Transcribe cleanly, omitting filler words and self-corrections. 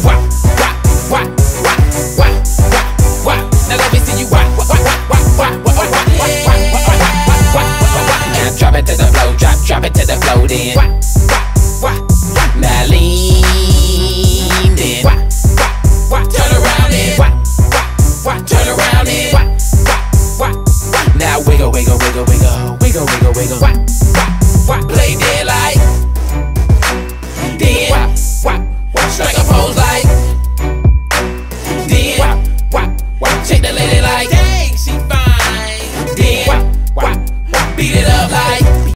wop, wop, wop, wop, wop, wop, wop. Now let me see you wop, wop, wop, wop, wop, wop, wop, wop, wop, wop, wop, wop, wop, wop. Now drop it to the floor, drop it to the floor, then.